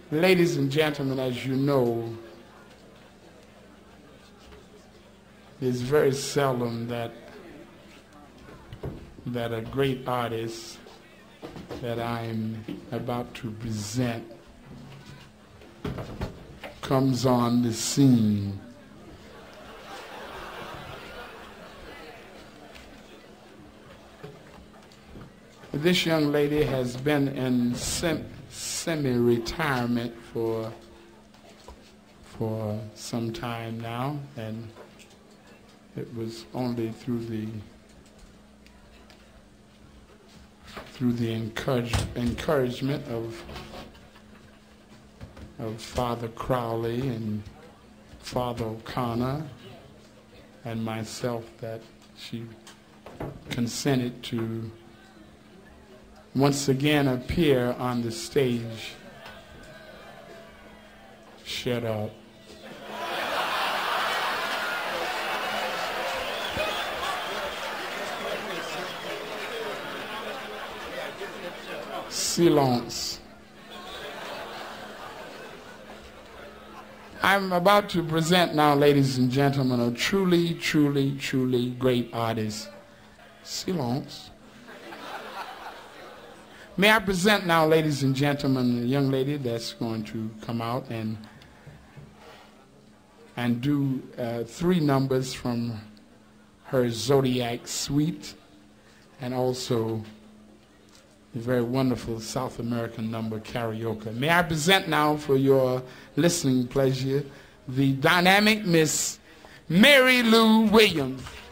Ladies and gentlemen, as you know, it's very seldom that a great artist that I'm about to present comes on the scene. This young lady has been in semi-retirement for some time now, and it was only through the encouragement of Father Crowley and Father O'Connor and myself that she consented to once again appear on the stage. Shut up. Silence. I'm about to present now, ladies and gentlemen, a truly, truly, truly great artist. Silence. May I present now, ladies and gentlemen, a young lady that's going to come out and do 3 numbers from her Zodiac Suite, and also a very wonderful South American number, Karaoke. May I present now, for your listening pleasure, the dynamic Miss Mary Lou Williams.